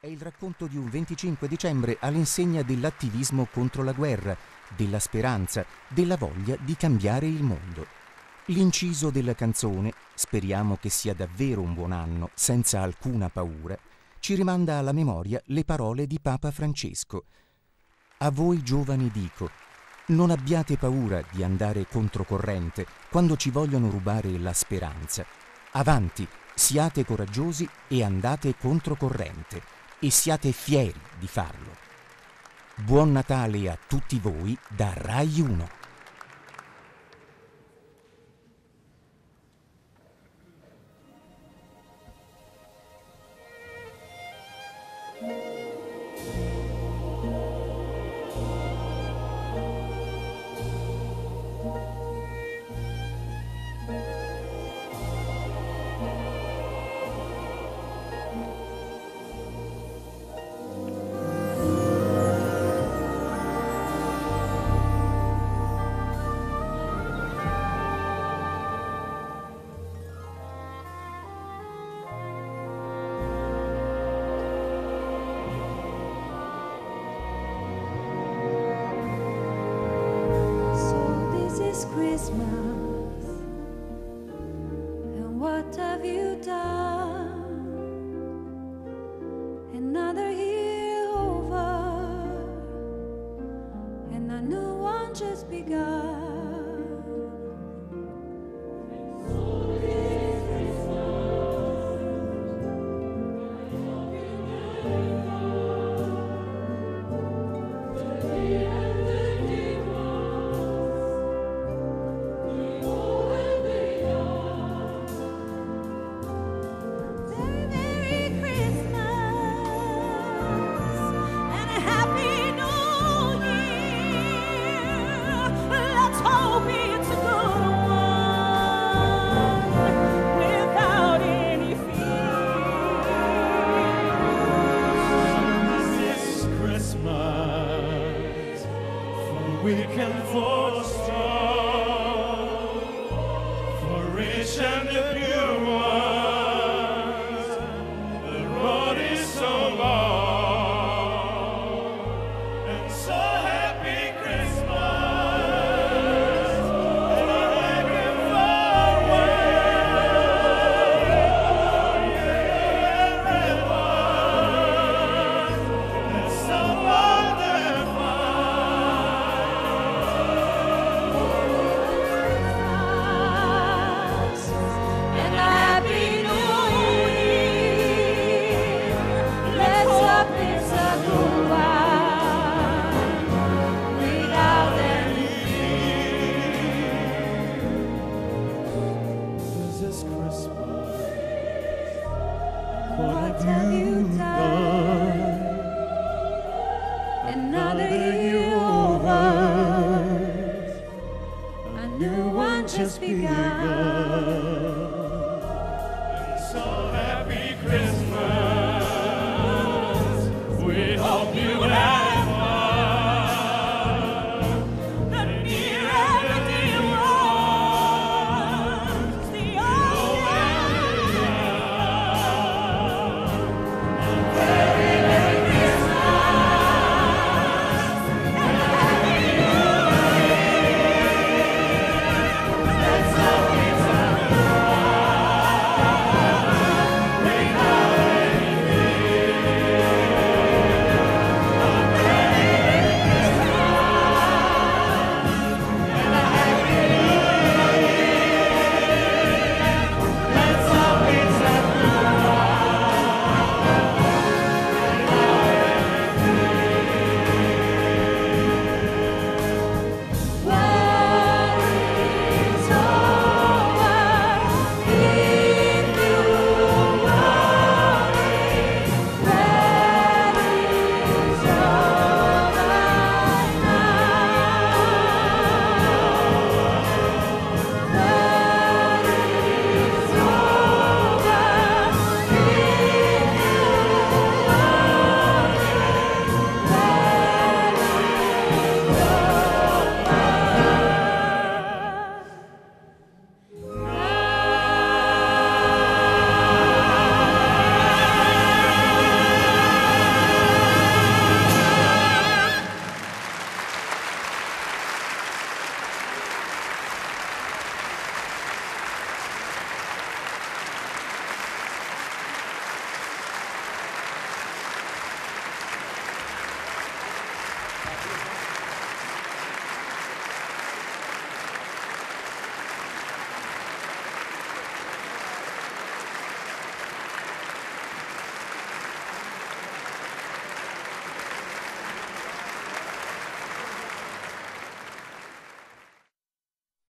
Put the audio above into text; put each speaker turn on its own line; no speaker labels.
È il racconto di un 25 dicembre all'insegna dell'attivismo contro la guerra, della speranza, della voglia di cambiare il mondo. L'inciso della canzone, speriamo che sia davvero un buon anno, senza alcuna paura, ci rimanda alla memoria le parole di Papa Francesco. A voi giovani dico, non abbiate paura di andare controcorrente quando ci vogliono rubare la speranza. Avanti, siate coraggiosi e andate controcorrente. E siate fieri di farlo. Buon Natale a tutti voi da Rai 1.
Christmas, and what have you done? Another year over, and a new one just begun.
Weak and for strong, for rich and the pure ones, the road is so long, and so happy Christmas, and I can forward, everyone, and so wonderful. What have you done?
Another year over, a new one just begun.
So happy Christmas.